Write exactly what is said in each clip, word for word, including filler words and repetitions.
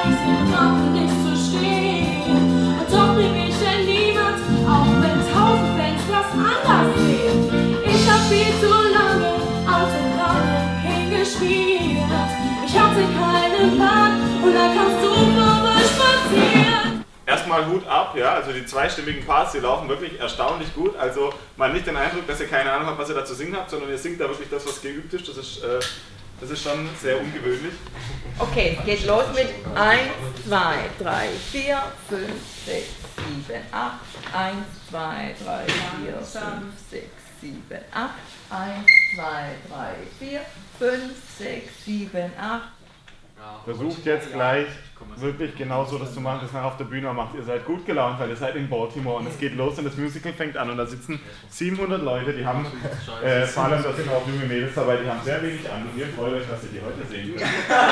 ich sehe immer für dich zu stehen. Und doch lieb ich denn niemand, auch wenn tausend Fans das anders sehen. Ich hab viel zu lange Autogramme hingespielt. Ich hatte keinen Plan und dann kannst du vorbeispazieren. Erstmal Hut ab, ja, also die zweistimmigen Parts, die laufen wirklich erstaunlich gut. Also man hat nicht den Eindruck, dass ihr keine Ahnung habt, was ihr da zu singen habt, sondern ihr singt da wirklich das, was geübt ist. Das ist, äh, das ist schon sehr ungewöhnlich. Okay, es geht los mit eins, zwei, drei, vier, fünf, sechs, sieben, acht. eins, zwei, drei, vier, fünf, sechs, sieben, acht. eins, zwei, drei, vier, fünf, sechs, sieben, acht. Versucht jetzt gleich wirklich genauso das zu machen, das nachher auf der Bühne macht. Ihr seid gut gelaunt, weil ihr seid in Baltimore und es geht los und das Musical fängt an und da sitzen siebenhundert Leute, die haben, äh, vor allem da sind auch junge Mädels dabei, die haben sehr wenig an und ihr freut euch, dass ihr die heute sehen könnt.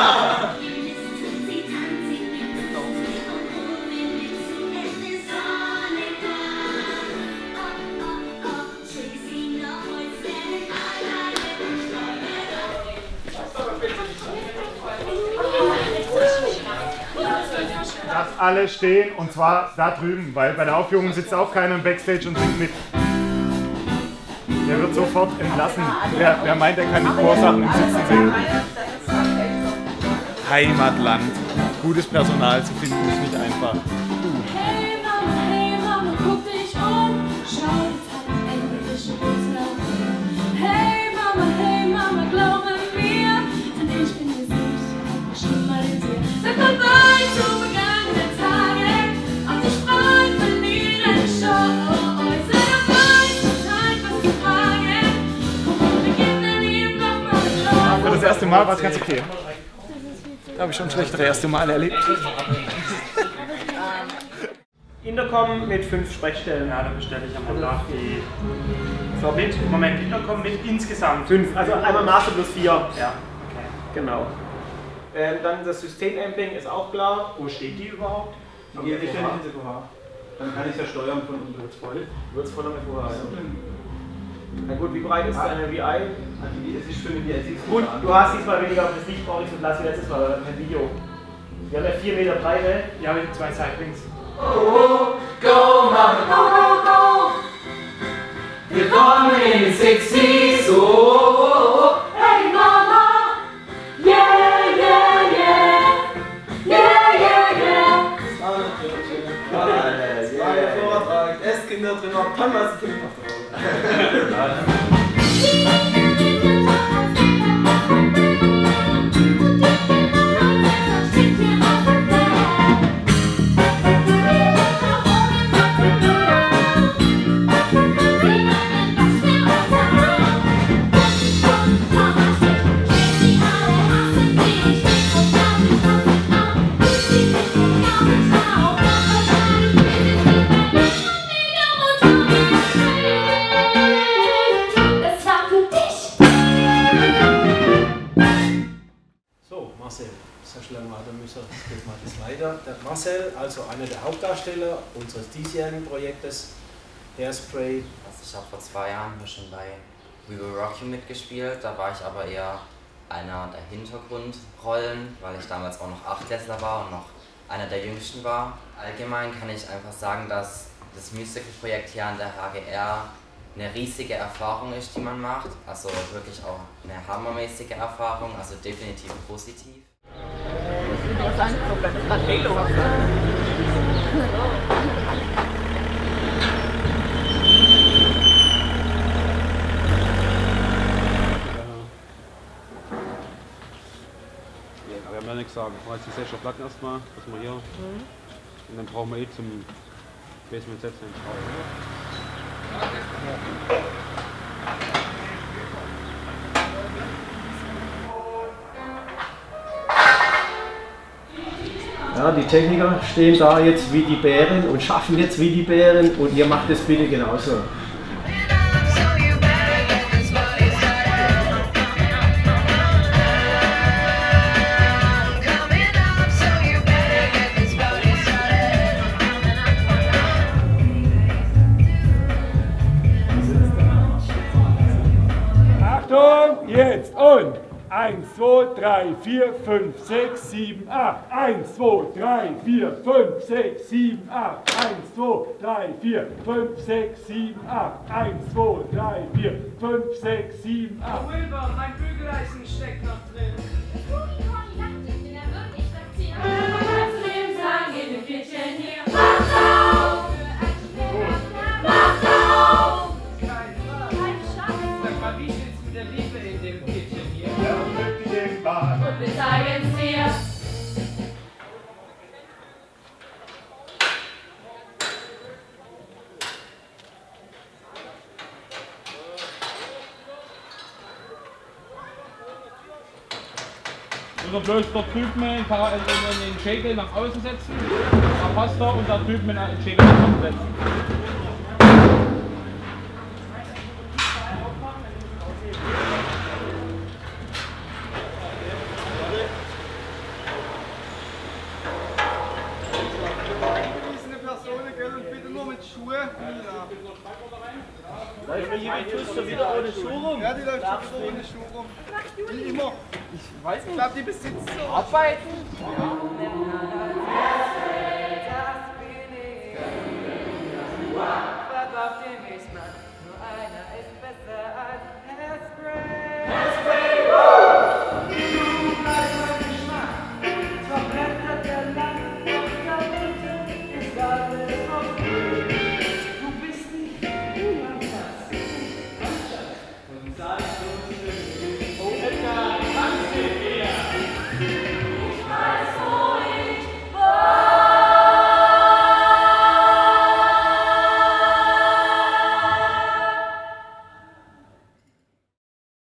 Dass alle stehen und zwar da drüben, weil bei der Aufführung sitzt auch keiner im Backstage und singt mit. Der wird sofort entlassen. Wer, wer meint, er kann die Chorsachen im Sitzen singen? Heimatland. Gutes Personal zu finden ist nicht einfach. Hey Mama, hey Mama, guck dich um. Schau, jetzt hat ich endlich Urlaub. Hey Mama, hey Mama, glaube mir, denn ich bin mir sicher, schon mal in dir. Sag mal bye zu vergangenen Tagen und ich freu verliere die Show. Sag mal bye zu Zeit, was zu fragen. Und wir beginnen dann eben nochmal. Für das erste Mal war es ganz okay. Da habe ich schon schlechtere erste Mal erlebt. Intercom mit fünf Sprechstellen. Ja, da bestelle ich einmal nach die. So, mit, Moment, Intercom mit insgesamt. Fünf, also einmal Master plus vier. Ja, okay. Genau. Ähm, dann das Systemamping ist auch klar. Wo steht die überhaupt? Die ich stelle nicht in F O H. Dann kann ich ja steuern von unten. Wird's voll? Wird's voll am F O H, ja. Na gut, wie breit ist deine V I? Es ist für eine V I. Gut, du hast diesmal weniger auf das Licht brauche ich so Platz wie letztes Mal, weil kein Video. Wir haben ja vier Meter Breite. Ja, mit zwei Sidelinks. Oh, go, Mama, go, go, go! Willkommen in den sechziger. Oh, oh, oh, hey, Mama! Yeah, yeah, yeah! Yeah, yeah, yeah! Das war natürlich schön. Das war hervorragend. Erst Kinder drin, noch kann man es Kind auf der Haut. Es geht mal das weiter. Der Marcel, also einer der Hauptdarsteller unseres diesjährigen Projektes Hairspray. Also ich habe vor zwei Jahren hier schon bei We Will Rock You mitgespielt. Da war ich aber eher einer der Hintergrundrollen, weil ich damals auch noch Achtklässler war und noch einer der Jüngsten war. Allgemein kann ich einfach sagen, dass das Musical-Projekt hier an der H G R eine riesige Erfahrung ist, die man macht. Also wirklich auch eine hammermäßige Erfahrung, also definitiv positiv. Wir haben ja nichts sagen. Wir machen jetzt die sechzehn Platten erstmal, was wir hier. Mhm. Und dann brauchen wir eh zum Basement setzen den Frau. Ja, die Techniker stehen da jetzt wie die Bären und schaffen jetzt wie die Bären und ihr macht es bitte genauso. Achtung, jetzt und eins, zwei, drei, vier, fünf, sechs, sieben, acht. eins, zwei, drei, vier, fünf, sechs, sieben, acht. eins, zwei, drei, vier, fünf, sechs, sieben, acht. eins, zwei, drei, vier, fünf, sechs, sieben, acht. Wilbur, mein Bügeleisen steckt noch drin. Wir zeigen's dir. Oder bloß dort drüben den, den Schäkel nach außen setzen, da passt er, und da drüben den Schäkel nach außen setzen. Läuft mir jemand Schuster wieder ohne Schuh rum? Ja, die läuft schon ohne Schuh rum. Wie immer. Ich weiß nicht. Ich glaube, die besitzt so. Arbeiten? Ja.